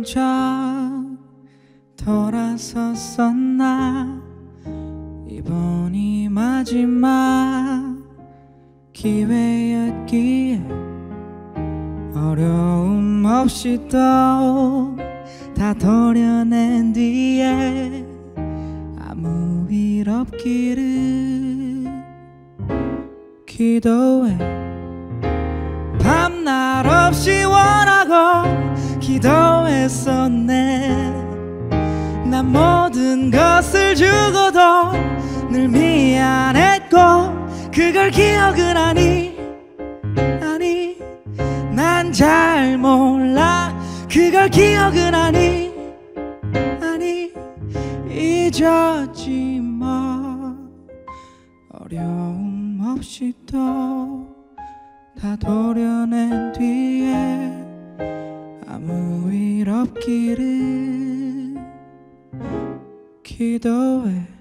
훌쩍 돌아섰었나. 이번이 마지막 기회였기에 어려움 없이 또 다 도려낸 뒤에 아무 일 없기를 기도해. 밤낮 없이 원하고 기도했었네. 난 모든 것을 주고도 늘 미안했고 그걸 기억은 아니 난 잘 몰라. 그걸 기억은 아니 잊었지 뭐. 어려움 없이 또 다 도려낸 뒤에 아무 일 없기를 기도해.